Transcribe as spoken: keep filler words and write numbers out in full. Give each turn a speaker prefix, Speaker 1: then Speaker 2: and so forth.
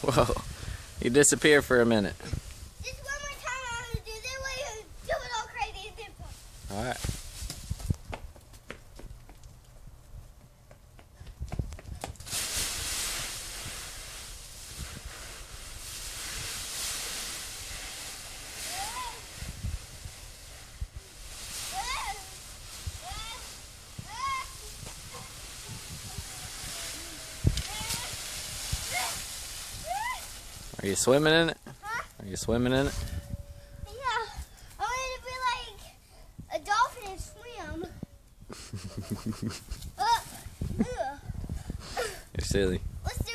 Speaker 1: Whoa. You disappear for a minute.
Speaker 2: Just one more time, I'm going to do this way and do it all crazy and simple.
Speaker 1: Alright. Are you swimming in it?
Speaker 2: Huh?
Speaker 1: Are you swimming in it?
Speaker 2: Yeah. I want to be like a dolphin and swim. uh, uh.
Speaker 1: You're silly.
Speaker 2: Let's do